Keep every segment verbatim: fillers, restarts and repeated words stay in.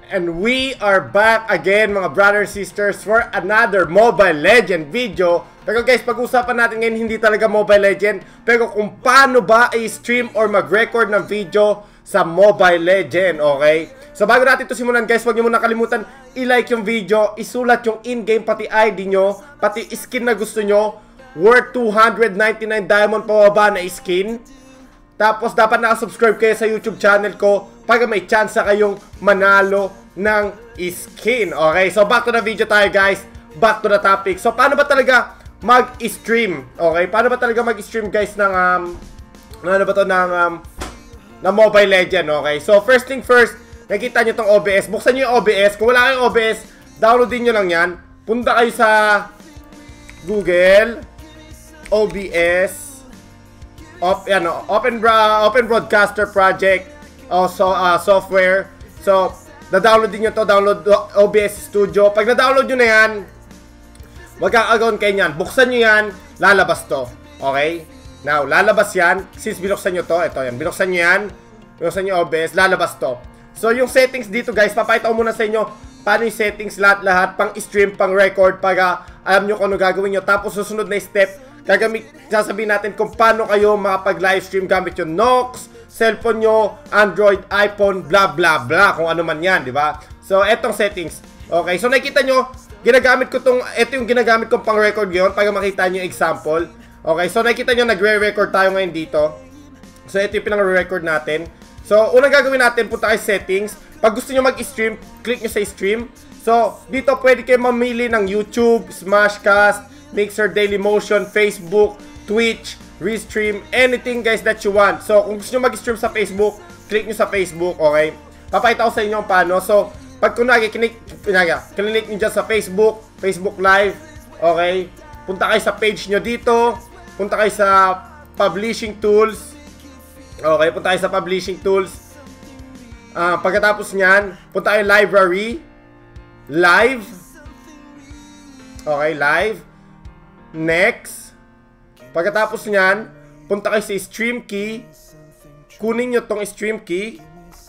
And we are back again mga brothers and sisters for another Mobile Legend video. Pero guys, pag-usapan natin ngayon hindi talaga Mobile Legend, pero kung paano ba i-stream or mag-record ng video sa Mobile Legend, okay? So bago natin ito simulan guys, huwag niyo muna kalimutan i-like yung video, isulat yung in-game pati I D nyo, pati skin na gusto nyo, worth two hundred ninety-nine diamond pababa na skin. Tapos dapat nakasubscribe kayo sa YouTube channel ko para may chance kayong manalo ng skin. Okay, so back to the video tayo guys. Back to the topic. So paano ba talaga mag-stream? Okay, paano ba talaga mag-stream guys ng um, ano ba to ng um, ng Mobile Legend? Okay, so first thing first, nakita nyo tong O B S. Buksan nyo yung O B S. Kung wala kayong O B S, downloadin nyo lang yan. Punta kayo sa Google O B S Op, ano, Open, Bra Open Broadcaster Project also uh, software. So, na-download din nyo to, download O B S Studio. Pag na-download nyo na yan, magkakagawan kayo yan. Buksan nyo yan, lalabas to. Okay? Now, lalabas yan. Since binuksan nyo to, ito yan. Binuksan nyo yan, binuksan nyo O B S, lalabas to. So, yung settings dito guys, papakita ko muna sa inyo paano yung settings lahat-lahat, pang stream, pang record, para alam nyo kung ano gagawin nyo. Tapos, susunod na step, gagamit, sasabihin natin kung paano kayo makapag-livestream gamit yung Nox, cellphone nyo, Android, iPhone, blah blah blah, kung ano man yan, di ba? So, etong settings. Okay, so nakikita nyo, ginagamit ko tong, eto yung ginagamit kong pang-record ngayon para makita nyo yung example. Okay, so nakikita nyo, nagre-record tayo ngayon dito. So, ito yung pinang-record natin. So, unang gagawin natin, punta kayo settings. Pag gusto nyo mag-stream, click nyo sa stream. So, dito pwede kayo mamili ng YouTube, Smashcast, Mixer, Dailymotion, Facebook, Twitch, Restream, anything guys that you want. So, kung gusto nyo mag-stream sa Facebook, click nyo sa Facebook, okay? Papakita ko sa inyo paano. So, pag kunwari, kinik, kinik nyo dyan sa Facebook, Facebook Live, okay? Punta kayo sa page nyo dito, punta kayo sa Publishing Tools, okay? Punta kayo sa Publishing Tools. Uh, pagkatapos nyan, punta kayo Library, Live, okay, Live. Next, pagkatapos nyan, punta kayo sa stream key, kunin nyo tong stream key,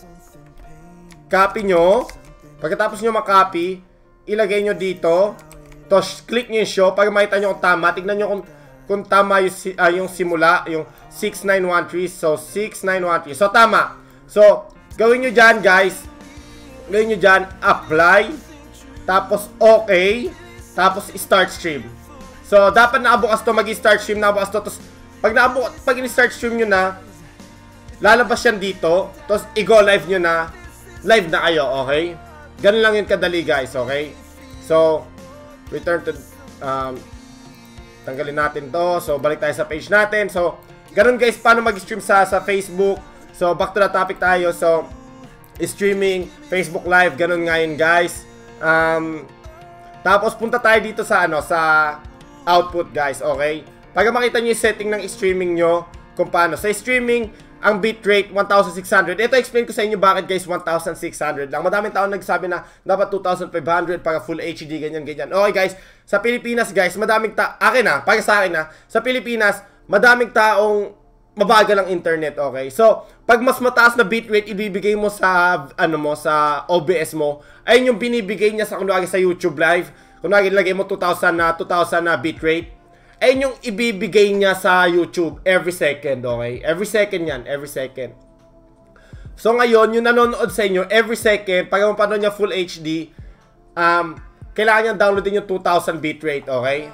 copy nyo, pagkatapos nyo makopy, ilagay nyo dito, tapos click nyo yung show, para makita nyo kung tama, tignan nyo kung, kung tama yung, uh, yung simula, yung six nine one three, so six nine one three, so tama. So, gawin nyo dyan guys, gawin nyo dyan, apply, tapos okay, tapos start stream. So, dapat nakabukas to, mag-start stream, nakabukas to, tapos, pag nakabukas, pag in-start stream nyo na, lalabas yan dito, tapos, i-go live nyo na, live na kayo, okay? Ganun lang yun kadali, guys, okay? So, return to, um, tanggalin natin to, so, balik tayo sa page natin, so, ganun guys, paano mag-stream sa, sa Facebook, so, back to the topic tayo, so, streaming, Facebook Live, ganun nga yun, guys, um, tapos, punta tayo dito sa, ano, sa, output guys, okay? Para makita nyo yung setting ng streaming nyo kung paano. Sa streaming, ang bitrate one thousand six hundred. Ito explain ko sa inyo bakit guys one thousand six hundred lang. Madaming tao nagsabi na dapat two thousand five hundred para full H D, ganyan, ganyan. Okay guys, sa Pilipinas guys, madaming ta... Akin na, para sa akin na, sa Pilipinas, madaming taong mabagal ang internet, okay? So, pag mas mataas na bitrate ibibigay mo sa, ano mo, sa O B S mo, ayun yung binibigay niya sa, kunwari sa YouTube Live. Kunwari, lagay mo two thousand na, two thousand na bitrate. Ayun yung ibibigay niya sa YouTube every second, okay? Every second yan, every second. So, ngayon, yung nanonood sa inyo, every second, pag mapanood niya full H D, um, kailangan niya downloadin yung two thousand bitrate, okay?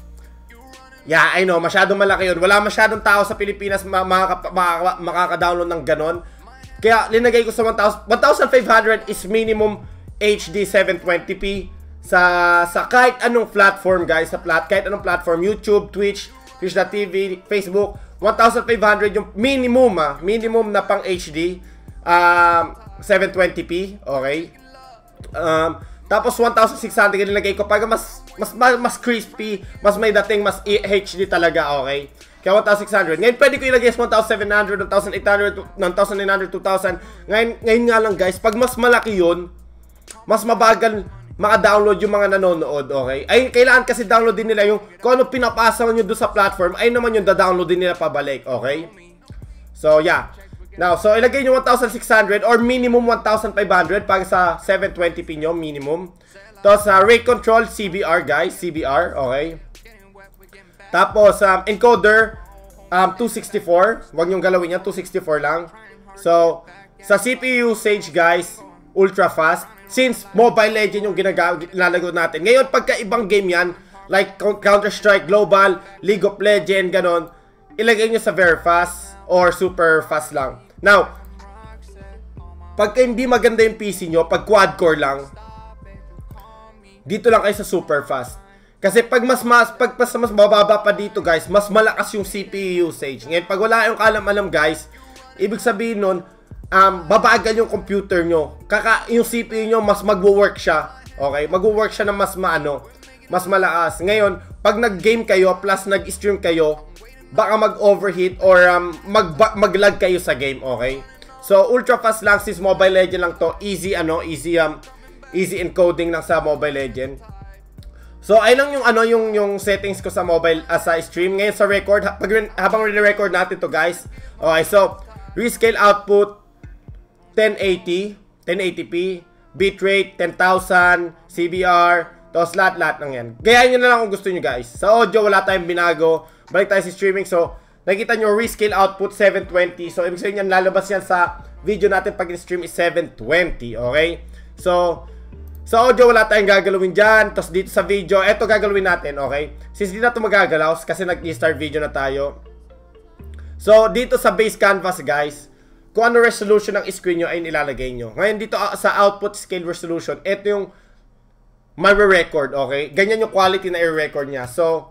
Yeah, I know, masyadong malaki yun. Wala masyadong tao sa Pilipinas makaka makaka makaka-download ng ganon. Kaya, linagay ko sa one thousand. one thousand five hundred is minimum H D seven twenty p. Sa, sa kahit anong platform guys, sa plat, kahit anong platform, YouTube, Twitch, Twitch dot T V, Facebook, one thousand five hundred yung minimum ah, minimum na pang H D, um, seven twenty p, okay? Um, tapos one thousand six hundred nilagay ko para mas, mas, mas crispy, mas may dating, mas H D talaga, okay? Kaya one thousand six hundred. Ngayon pwede ko ilagay sa one thousand seven hundred, one thousand eight hundred, one thousand nine hundred, two thousand. Ngayon, ngayon nga lang guys, pag mas malaki yun, mas mabagal maka-download yung mga nanonood, okay? Ay, kailangan kasi download din nila yung kung ano pinapasa nyo doon sa platform, ay naman yung da-download din nila pabalik, okay? So, yeah. Now, so ilagay nyo one thousand six hundred or minimum one thousand five hundred para sa seven twenty p nyo, minimum. Tapos, uh, rate control, C B R guys, C B R, okay. Tapos, um, encoder, um, two sixty-four. Huwag nyong galawin yan, two sixty-four lang. So, sa C P U usage guys, ultra fast. Since Mobile Legends yung ginagawa natin. Ngayon, pagka ibang game yan, like Counter-Strike Global, League of Legends, ganon, ilagay nyo sa very fast or super fast lang. Now, pagka hindi maganda yung P C nyo, pag quad-core lang, dito lang kayo sa super fast. Kasi pag mas mas pag mas, mas mababa pa dito guys, mas malakas yung C P U usage. Ngayon, pag wala yung kalam-alam guys, ibig sabihin nun, um, babagal yung computer nyo. Kaka, yung C P U nyo, mas magwo-work siya. Okay? Magwo-work siya na mas maano, mas malakas. Ngayon, pag nag-game kayo, plus nag-stream kayo, baka mag-overheat or um, mag mag-lag kayo sa game, okay? So, ultra fast lang since Mobile Legends lang to. Easy, ano, easy, um, easy encoding lang sa Mobile Legends. So, ayun lang yung, ano, yung, yung settings ko sa mobile, uh, sa stream. Ngayon sa record, pag, habang re-record natin to guys. Okay, so, rescale output, ten eighty, ten eighty p, bitrate, ten thousand, C B R, tapos lahat-lahat ng yan. Gayahin nyo na lang kung gusto nyo guys. Sa audio, wala tayong binago. Balik tayo sa streaming. So, nakita nyo, rescale output, seven twenty. So, ibig sabihin yan, lalabas yan sa video natin pag in-stream is seven twenty. Okay? So, sa audio, wala tayong gagalawin dyan. Tapos dito sa video, eto gagalawin natin. Okay? Since di na ito magagalaw, kasi nag-start video na tayo. So, dito sa base canvas, guys, kung ano resolution ng screen nyo ay nilalagay nyo. Ngayon, dito uh, sa output scale resolution, eto yung ma-record, okay? Ganyan yung quality na i-record niya. So,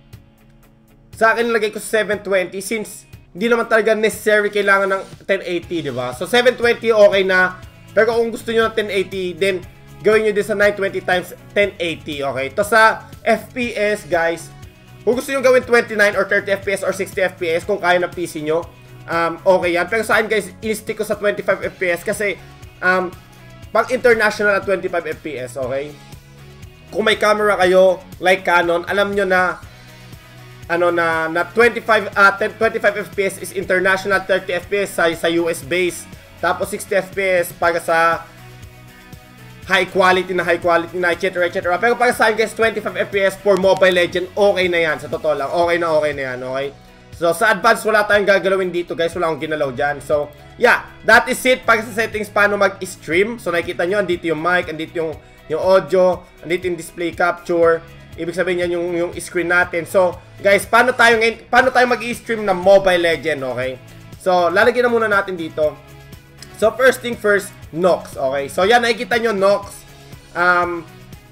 sa akin nilagay ko sa seven twenty since hindi naman talaga necessary kailangan ng ten eighty, di ba? So, seven twenty okay na. Pero kung gusto nyo ng ten eighty, then gawin nyo din sa nine twenty times ten eighty, okay? To sa F P S, guys, kung gusto nyo gawin twenty-nine or thirty F P S or sixty F P S, kung kaya ng P C nyo, um, okay yan. Pero sa akin, guys, in-stick ko sa twenty-five F P S kasi um, pag international at twenty-five F P S, okay? Kung may camera kayo, like Canon, alam nyo na ano na na twenty-five uh, twenty-five F P S is international, thirty F P S sa, sa U S base, tapos sixty F P S para sa high quality na high quality na etc etc. Pero para sa akin guys, twenty-five F P S for Mobile Legends, okay na yan. Sa totoo lang, okay na okay na yan, okay? So sa advanced, wala tayong gagalawin dito guys, wala akong ginalaw dyan. So yeah, that is it para sa settings paano mag-stream. So nakikita nyo, andito yung mic, andito yung yung audio, andito yung display capture. Ibig sabihin yan yung, yung screen natin. So, guys, paano tayo ngayon, paano tayo mag-i-stream ng Mobile Legends, okay? So, lalagyan na muna natin dito. So, first thing first, Nox, okay? So, yan, nakikita nyo, Nox. Um,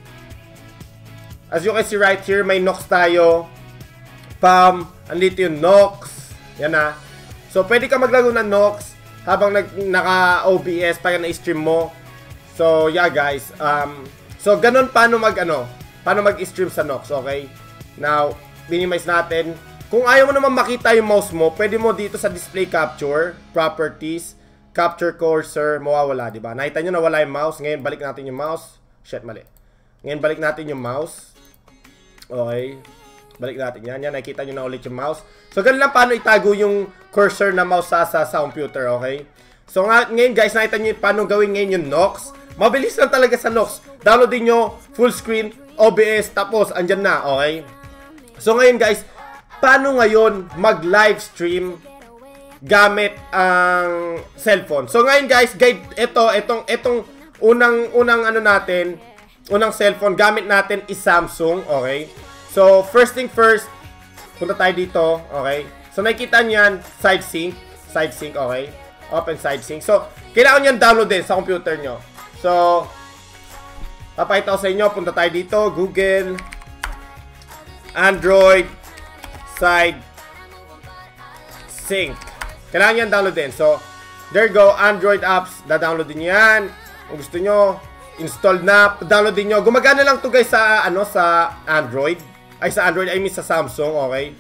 as you can see right here, may Nox tayo. Pam, andito yung Nox. Yan na. So, pwede ka maglaro ng Nox habang naka-O B S para na-stream mo. So, yeah, guys. Um, so, ganun paano mag, ano, paano mag-stream sa Nox, okay? Now, minimize natin. Kung ayaw mo naman makita yung mouse mo, pwede mo dito sa display capture, properties, capture cursor, mawawala, di ba? Nakita nyo nawala yung mouse. Ngayon, balik natin yung mouse. Shit, mali. Ngayon, balik natin yung mouse. Okay. Balik natin yan. Yan, nakita nyo na ulit yung mouse. So, ganun lang paano itago yung cursor na mouse sa, sa, sa computer, okay? So, nga, ngayon, guys, nakita nyo paano gawin ngayon yung Nox. Mabilis lang talaga sa Nox. Downloadin nyo, full screen, O B S, tapos, andyan na, okay? So, ngayon, guys, paano ngayon mag-live stream gamit ang cellphone? So, ngayon, guys, guide, ito, itong, itong unang, unang ano natin, unang cellphone, gamit natin is Samsung, okay? So, first thing first, punta tayo dito, okay? So, nakikita nyo yan, side sync, side sync, okay? Open side sync. So, kailangan nyo download din sa computer nyo. So, papakita ko sa inyo, punta tayo dito, Google, Android, side sync. Kailangan yan download din. So, there you go, Android apps, da-download din yan. Kung gusto nyo, installed na, download din nyo. Gumagana lang to guys sa, ano, sa Android. Ay, sa Android, I mean sa Samsung, okay?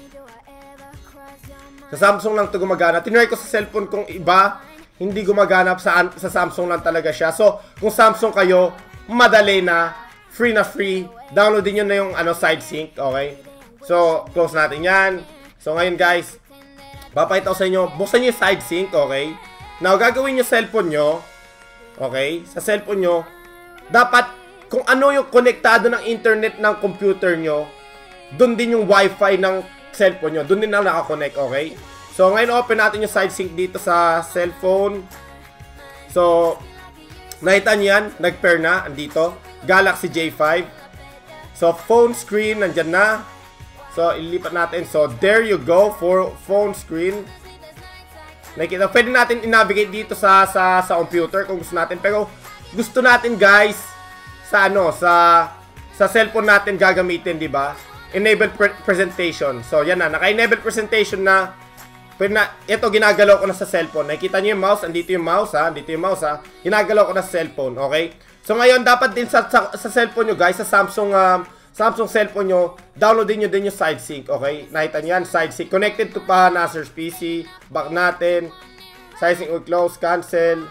Sa Samsung lang to gumagana. Tinry ko sa cellphone kong iba, hindi gumaganap sa, sa Samsung lang talaga siya. So, kung Samsung kayo, madali na, free na free, downloadin nyo na yung ano, side sync, okay? So, close natin yan. So, ngayon guys, papakita ko sa inyo, buksan nyo yung side sync, okay? Now, gagawin nyo cellphone nyo. Okay? Sa cellphone nyo, dapat kung ano yung konektado ng internet ng computer nyo, doon din yung wifi ng cellphone nyo. Doon din na nakakonect, okay? So, ngayon open natin yung side sync dito sa cellphone. So, nakita nyo yan, nag-pair na, andito. Galaxy J five. So, phone screen, nandyan na. So, ilipat natin. So, there you go for phone screen. Nakikita, pwede natin i-navigate dito sa, sa, sa computer kung gusto natin. Pero, gusto natin guys, sa ano, sa, sa cellphone natin gagamitin, di ba? Enable pre presentation. So, yan na. Naka-enable presentation na. Pwede na, ito ginagalaw ko na sa cellphone. Nakikita nyo yung mouse, andito yung mouse ha, andito yung mouse ha. Ginagalaw ko na sa cellphone, okay? So ngayon, dapat din sa, sa, sa cellphone nyo guys, sa Samsung, um, Samsung cellphone nyo, downloadin nyo din yung side sync, okay? Nakita nyo yan, side sync. Connected to pa, Nasser's P C, back natin. Side sync will close, cancel.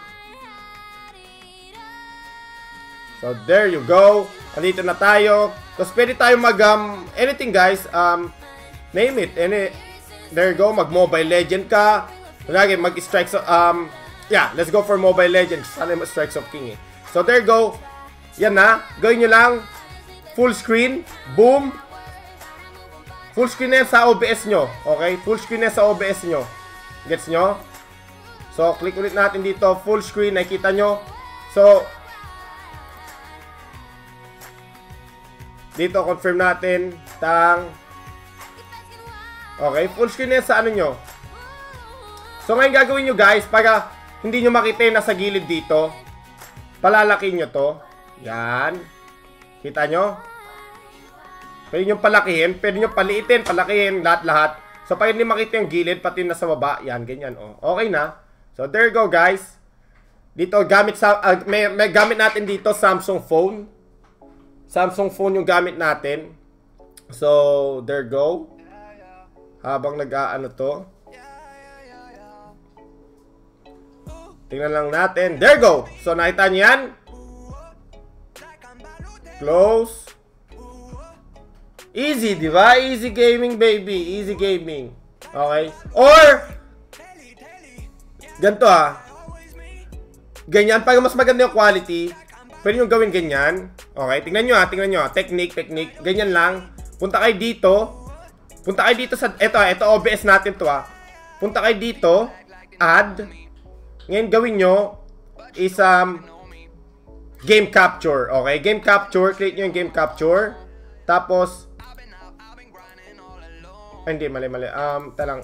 So there you go. Andito na tayo. Tapos pwede tayo mag, um, anything guys, um, name it, any... There you go, mag-Mobile Legend ka. Lagi, mag-Strikes of, um, yeah, let's go for Mobile Legends. Sana yung Strikes of King eh. So, there you go. Yan na. Gawin nyo lang. Full screen. Boom. Full screen na yan sa O B S nyo. Okay? Full screen na sa O B S nyo. Gets nyo? So, click ulit natin dito. Full screen. Nakikita nyo. So, dito, confirm natin. Tang. Okay, full screen na sa ano nyo. So ngayon gagawin nyo guys, para hindi nyo makita yung nasa gilid dito, palalaki nyo to. Yan. Kita nyo? Pwede nyo palakihin, pwede nyo paliitin, palakihin, lahat-lahat. So para hindi makita yung gilid, pati yung nasa baba, yan, ganyan. Oh. Okay na. So there you go guys. Dito, gamit sa, uh, may, may gamit natin dito, Samsung phone. Samsung phone yung gamit natin. So, there you go. Habang nag-aano to. Tingnan lang natin. There go! So, nakita niyo yan? Close. Easy, di ba? Easy gaming, baby. Easy gaming. Okay? Or, ganito ha. Ganyan. Para mas maganda yung quality, pwede nyo gawin ganyan. Okay? Tingnan nyo ha. Tingnan nyo ha. Technique, technique. Ganyan lang. Punta kayo dito. Punta kayo dito sa, eto ha, eto O B S natin to ha. Punta kayo dito, add. Ngayon gawin nyo is um, game capture, okay? Game capture, click nyo yung game capture. Tapos, ay, hindi, mali, mali. Um, talang.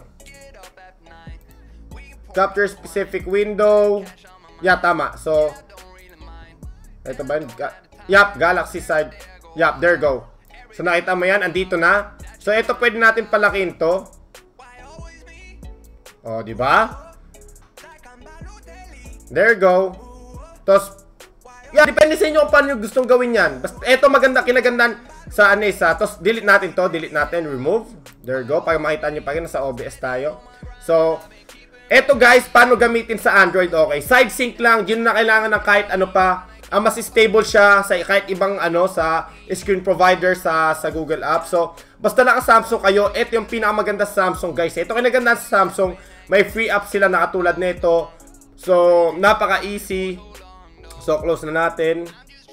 Capture specific window. Yeah, tama. So, ito ba yun? Yup, Galaxy side. Yup, there go. So, nakita mo yan, andito na. So, ito pwede natin palakihin to. O, di ba? There you go. Tapos, yeah, depende sa inyo kung paano nyo gustong gawin yan. Basta, ito maganda, kinagandaan sa Anessa. Tapos, delete natin to, delete natin, remove. There you go, para makita nyo pa rin, nasa O B S tayo. So, ito guys, paano gamitin sa Android, okay? Side sync lang, yun na kailangan ng kahit ano pa. Uh, mas stable siya sa kahit ibang ano sa screen provider sa sa Google App. So, basta naka-Samsung kayo, ito yung pinakamaganda sa Samsung, guys. Ito kinaganda sa Samsung, may free app sila na katulad nito. So, napaka-easy. So, close na natin.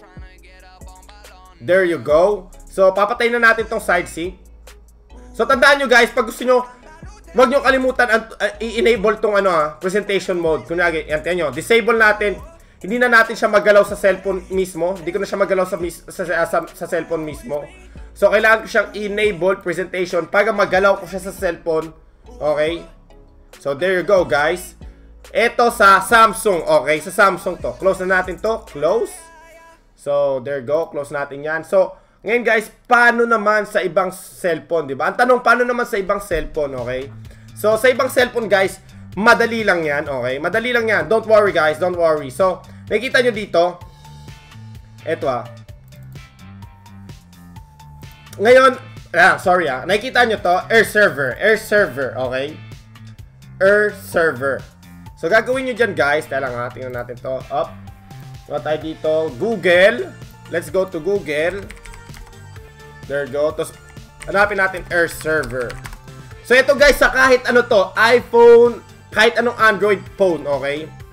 There you go. So, papatay na natin tong side sync. So, tandaan nyo guys, pag gusto nyo, wag nyo kalimutan uh, i-enable tong ano ha, presentation mode. Kunyari, yan, tiyan nyo, disable natin. Hindi na natin siya magalaw sa cellphone mismo. Hindi ko na siya magalaw sa, sa, sa, sa cellphone mismo. So, kailangan ko siyang enable presentation para magalaw ko siya sa cellphone. Okay? So, there you go, guys. Ito sa Samsung. Okay, sa Samsung to. Close na natin to. Close. So, there you go. Close natin yan. So, ngayon, guys, paano naman sa ibang cellphone, di ba? Ang tanong, paano naman sa ibang cellphone, okay? So, sa ibang cellphone, guys, madali lang yan, okay? Madali lang yan. Don't worry, guys. Don't worry. So, nakikita nyo dito. Eto ah. Ngayon, ah, sorry ah. Nakikita nyo to, Air Server. Air Server, okay? Air Server. So, gagawin nyo dyan, guys. Kaya lang ha. Tingnan natin to. Up. So, tayo dito. Google. Let's go to Google. There you go. Tapos, hanapin natin Air Server. So, ito guys, sa kahit ano to, iPhone, kahit anong Android phone, okay?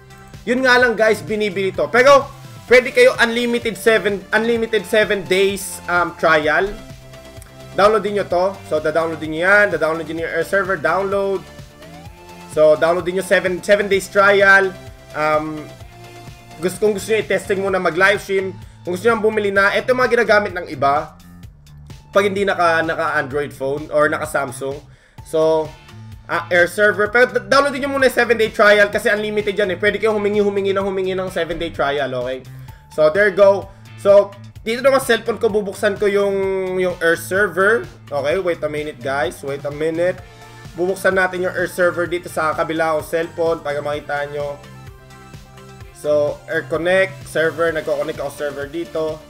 Yun nga lang guys, binibili to. Pero, pwede kayo unlimited seven, unlimited seven days um, trial. Downloadin nyo to. So, da-downloadin nyo yan. Da-downloadin nyo yung Air server. Download. So, downloadin nyo seven days trial. Um, gusto, kung gusto nyo i-testing muna mag-livestream. Kung gusto nyo bumili na, ito yung mga ginagamit ng iba. Pag hindi naka, naka-Android phone or naka-Samsung. So, uh, Air server. Pero downloadin nyo muna yung seven day trial kasi unlimited yan eh. Pwede kayo humingi-humingi ng humingi ng seven day trial, okay? So, there you go. So, dito naman cellphone ko, bubuksan ko yung, yung Air server. Okay, wait a minute guys. Wait a minute. Bubuksan natin yung Air server dito sa kabila kong cellphone para makita nyo. So, Air Connect, server. Nagko-connect ako server dito.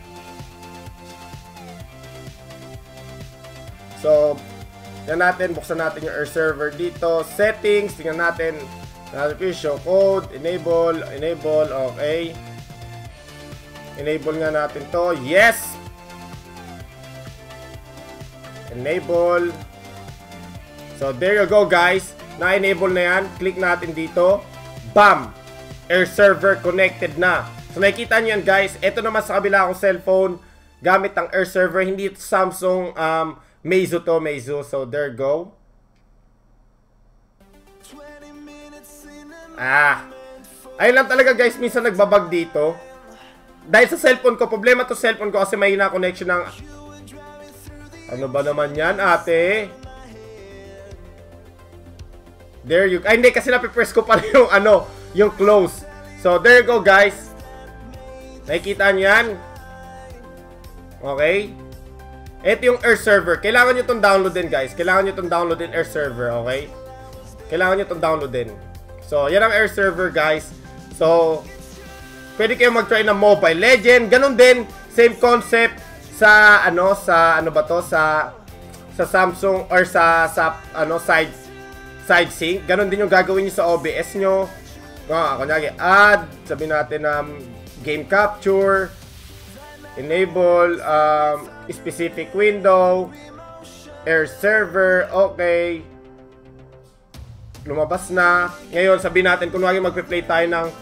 So, tingnan natin. Buksan natin yung Air server dito. Settings. Tingnan natin. Show code. Enable. Enable. Okay. Enable nga natin to. Yes! Enable. So, there you go guys. Na-enable na yan. Click natin dito. Bam! Air server connected na. So, nakikita nyo yan guys. Ito naman sa kabila akong cellphone. Gamit ang Air server. Hindi ito Samsung um, Meizu to. Meizu. So, there you go. Ah. Ayun lang talaga guys. Minsan nagbabag dito. Dahil sa cellphone ko, problema to cellphone ko kasi may na connection ng... Ano ba naman yan, ate? There you... Ay, hindi, kasi napipress ko pala yung ano, yung close. So, there you go, guys. Nakikita nyo yan? Okay? Ito yung Air server. Kailangan nyo itong downloadin, guys. Kailangan nyo itong downloadin Air server, okay? Kailangan nyo itong downloadin. So, yan ang Air server, guys. So... Pwede kayo mag-try ng Mobile Legend. Ganon din, same concept sa ano sa ano ba to sa sa Samsung or sa sa ano side side sync. Ganon din yung gagawin niyo sa O B S nyo. Ah, kunyari add, sabihin natin um, game capture, enable um, specific window, Air server, okay. Lumabas na. Ngayon, sabihin natin kunwari magpe-play tayo ng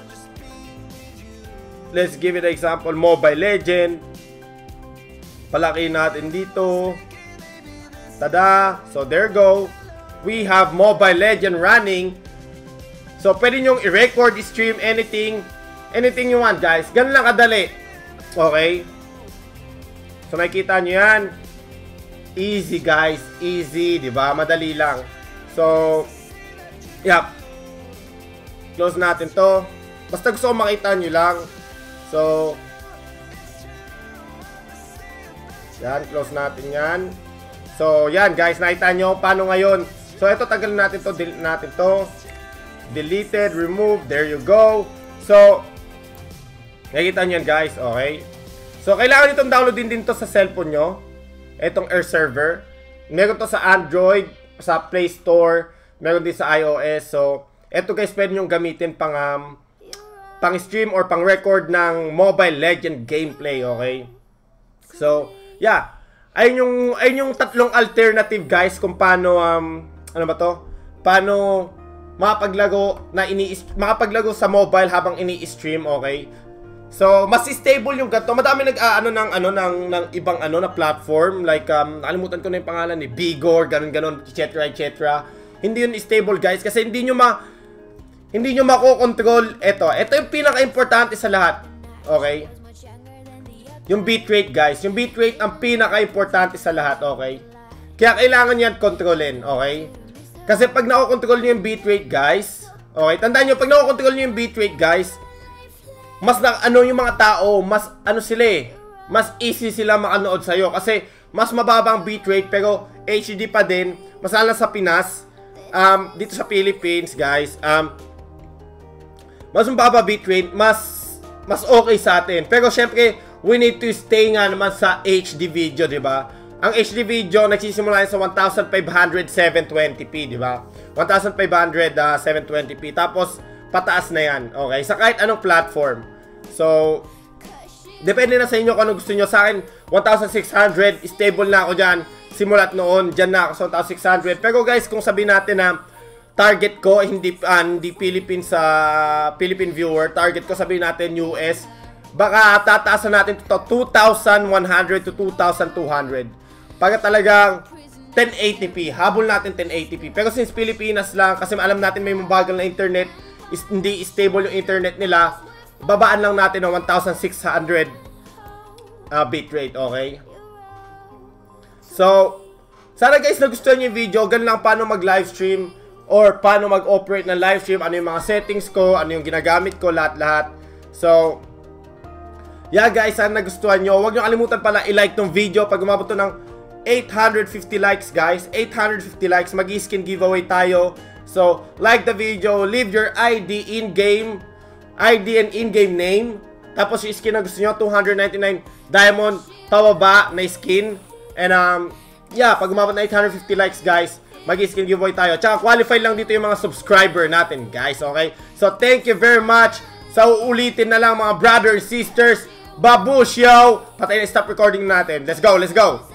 let's give it an example, Mobile Legend. Palaki natin dito. Tada! So, there go. We have Mobile Legend running. So, pwede nyong i-record, i-stream, anything. Anything you want, guys. Ganun lang kadali. Okay? So, makikita nyo yan. Easy, guys. Easy, di ba? Madali lang. So, yep. Close natin to. Basta gusto ko makita nyo lang. So, yan, close natin yan. So, yan guys, nakita nyo paano ngayon. So, ito, tagalin natin to, delete natin to. Deleted, remove, there you go. So, nakita nyo yan guys, okay. So, kailangan itong downloadin din to sa cellphone nyo. Itong Air server. Meron to sa Android, sa Play Store, meron din sa iOS. So, ito guys, pwede nyo gamitin pang um, pang-stream or pang-record ng Mobile Legend gameplay, okay? So, yeah. Ayun yung, ayun yung tatlong alternative, guys, kung paano, um, ano ba to? Paano makapaglago, na ini makapaglago sa mobile habang ini-stream, okay? So, mas stable yung ganito. Madami nag-aano ng, ano, ng, ng ibang, ano, na platform. Like, um, nakalimutan ko na yung pangalan, eh. Bigor, ganun-ganon, et cetera, et cetera. Hindi yun stable, guys, kasi hindi nyo ma... Hindi nyo makokontrol. Ito. Ito yung pinaka-importante sa lahat. Okay? Yung bitrate, guys. Yung bitrate ang pinaka-importante sa lahat. Okay? Kaya kailangan yan kontrolin. Okay? Kasi pag nakokontrol nyo yung bitrate, guys. Okay? Tandaan nyo, pag nakokontrol nyo yung bitrate, guys, mas na, ano yung mga tao, mas ano sila eh. Mas easy sila makanood sa'yo. Kasi mas mababa ang bitrate pero H D pa din. Mas lalo sa Pinas. Um, dito sa Philippines, guys. Um, mas mababa bitrate, mas mas okay sa atin. Pero syempre, we need to stay nga naman sa H D video, di ba? Ang H D video nagsisimula sa fifteen hundred seven twenty p, di ba? fifteen hundred uh, seven twenty p. Tapos pataas na yan. Okay, sa kahit anong platform. So, depende na sa inyo kung ano gusto nyo. Sa akin, sixteen hundred, stable na ako dyan. Simulat noon, dyan na ako sa sixteen hundred. Pero guys, kung sabihin natin na target ko, hindi, uh, hindi Philippine sa Philippine viewer. Target ko, sabihin natin U S. Baka tataasan natin to two thousand one hundred to two thousand two hundred. Pagka talagang ten eighty p, habol natin ten eighty p. Pero since Pilipinas lang, kasi alam natin may mabagal na internet, is, hindi stable yung internet nila, babaan lang natin ng one thousand six hundred uh, bitrate, okay? So, sana guys nagustuhan nyo yung video, ganun lang paano mag-livestream or paano mag-operate ng livestream, ano yung mga settings ko, ano yung ginagamit ko, lahat-lahat. So, yeah guys, sana nagustuhan nyo. Huwag nyo kalimutan pala i-like tong video pag umabot to ng eight hundred fifty likes guys. eight hundred fifty likes, mag-skin giveaway tayo. So, like the video, leave your I D in-game, I D and in-game name. Tapos yung skin na gusto nyo, two hundred ninety-nine diamond, pababa na skin. And um, yeah, pag umabot na eight hundred fifty likes guys, mag-skin giveaway tayo. Tsaka qualify lang dito yung mga subscriber natin guys, okay? So, thank you very much. So, ulitin na lang mga brothers, sisters, babush yo! Patay na stop recording natin. Let's go, let's go!